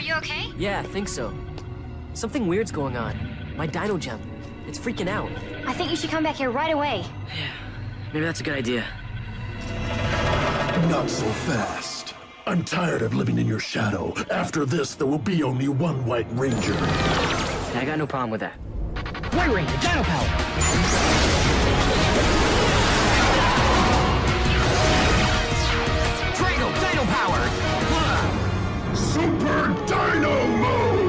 You okay? Yeah, I think so. Something weird's going on. My dino gem. It's freaking out. I think you should come back here right away. Yeah, maybe that's a good idea. Not so fast. I'm tired of living in your shadow. After this, there will be only one White Ranger. I got no problem with that. White Ranger, Dino Power! Drago, Dino Power! Super Dino Mode!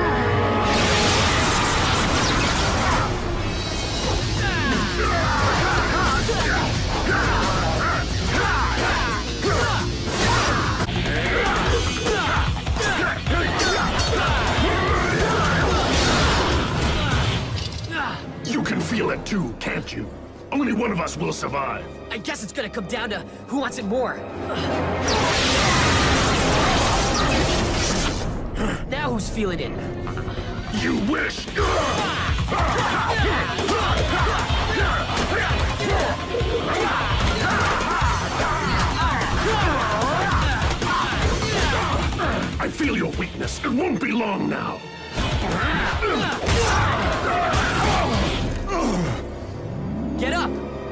You can feel it too, can't you? Only one of us will survive. I guess it's gonna come down to who wants it more. Now who's feeling it? You wish! I feel your weakness. It won't be long now. Get up!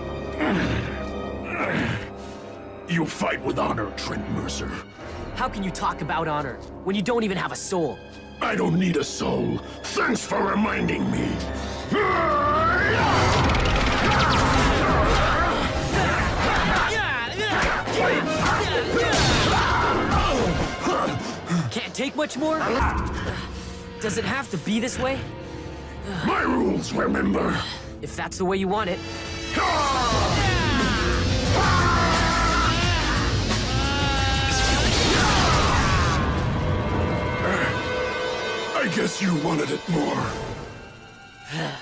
You fight with honor, Trent Mercer. How can you talk about honor when you don't even have a soul? I don't need a soul. Thanks for reminding me. Can't take much more? Does it have to be this way? My rules, remember? If that's the way you want it. I guess you wanted it more.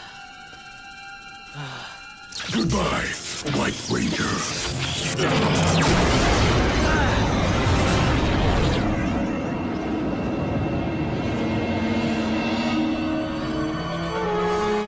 Goodbye, White Ranger.